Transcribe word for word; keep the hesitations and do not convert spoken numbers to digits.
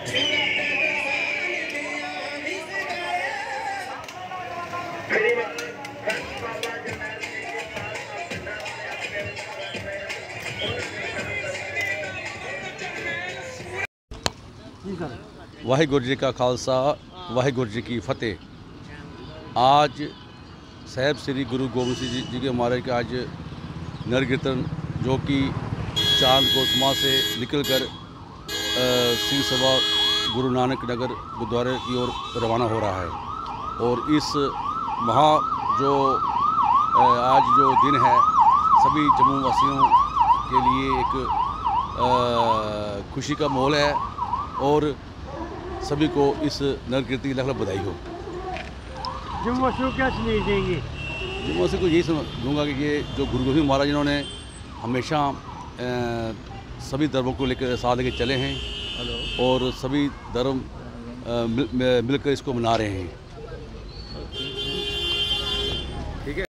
वाहिगुरु जी का खालसा वाहिगुरु जी की फतेह। आज साहब श्री गुरु गोबिंद सिंह जी, जी के महाराज के आज नगर कीर्तन जो कि चांद कोसमा से निकलकर सिंह सभा गुरु नानक नगर गुरुद्वारे की ओर रवाना हो रहा है। और इस महा जो आज जो दिन है सभी जम्मू वासियों के लिए एक खुशी का माहौल है और सभी को इस नगर कीर्तन की लाख लाख बधाई हो। जम्मू वासियों को क्या संदेश देंगे? जम्मू वासियों को यही दूंगा कि ये जो गुरु गोबिंद महाराज जिन्होंने हमेशा सभी धर्मों को लेकर साथ लेकर चले हैं और सभी धर्म मिल, मिलकर इसको मना रहे हैं।